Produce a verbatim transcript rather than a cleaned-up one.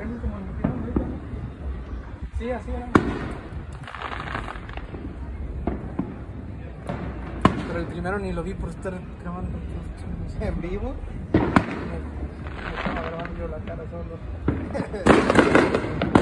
casi como me quedaron ahorita, ¿no? Sí, así era. Pero el primero ni lo vi por estar grabando. ¿En vivo? Me, me estaba grabando yo la cara solo.